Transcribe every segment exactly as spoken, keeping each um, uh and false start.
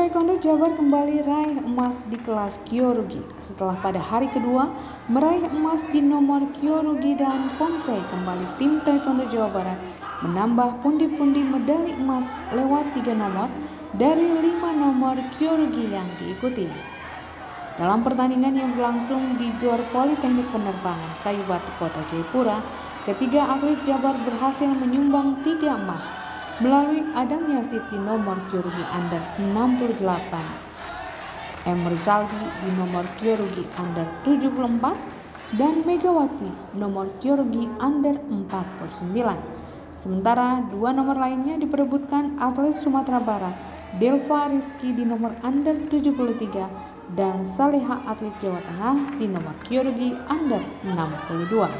Taekwondo Jabar kembali raih emas di kelas Kyorugi setelah pada hari kedua meraih emas di nomor Kyorugi dan Pongsei. Kembali tim Taekwondo Jawa Barat menambah pundi-pundi medali emas lewat tiga nomor dari lima nomor Kyorugi yang diikuti. Dalam pertandingan yang berlangsung di Gor Politeknik Penerbangan Kayu Batu Kota Jayapura, ketiga atlet Jabar berhasil menyumbang tiga emas melalui Adam Yasid di nomor Kyorugi Under enam puluh delapan, M. Rizaldi di nomor Kyorugi Under tujuh puluh empat, dan Megawati nomor Kyorugi Under empat puluh sembilan. Sementara dua nomor lainnya diperebutkan atlet Sumatera Barat, Delva Rizky di nomor Under tujuh puluh tiga dan Saleha atlet Jawa Tengah di nomor Kyorugi Under enam puluh dua.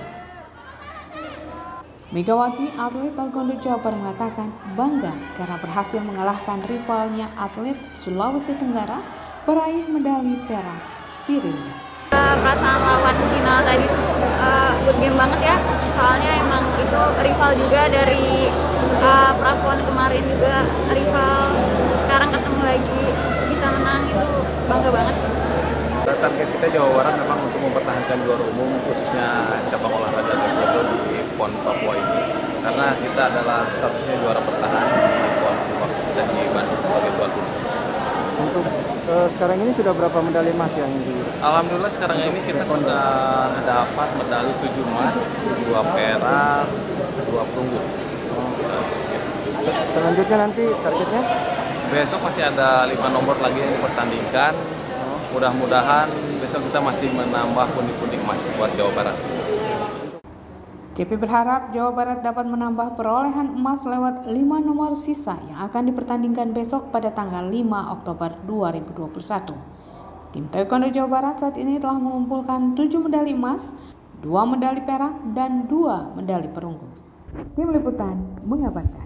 Megawati atlet Taekwondo Jabar mengatakan bangga karena berhasil mengalahkan rivalnya atlet Sulawesi Tenggara peraih medali perak Virinda. Uh, perasaan lawan final tadi tuh uh, good game banget ya, soalnya emang itu rival juga dari uh, Prapuan kemarin juga rival, sekarang ketemu lagi bisa menang, itu bangga banget. Target kita Jawa Barat memang untuk mempertahankan juara umum khususnya cabang olahraga taekwondo di P O N Papua ini, karena kita adalah statusnya juara bertahan di P O N Papua dan di Bandung sebagai tuan rumah. Untuk uh, sekarang ini sudah berapa medali emas yang di? Alhamdulillah sekarang ini kita sudah dapat medali tujuh emas, dua perak, dua perunggu. Oh. Selanjutnya nanti targetnya? Besok masih ada lima nomor lagi yang dipertandingkan. Mudah-mudahan besok kita masih menambah pundi-pundi emas buat Jawa Barat. J P berharap Jawa Barat dapat menambah perolehan emas lewat lima nomor sisa yang akan dipertandingkan besok pada tanggal lima Oktober dua ribu dua puluh satu. Tim Taekwondo Jawa Barat saat ini telah mengumpulkan tujuh medali emas, dua medali perak, dan dua medali perunggu. Tim Liputan mengabarkan.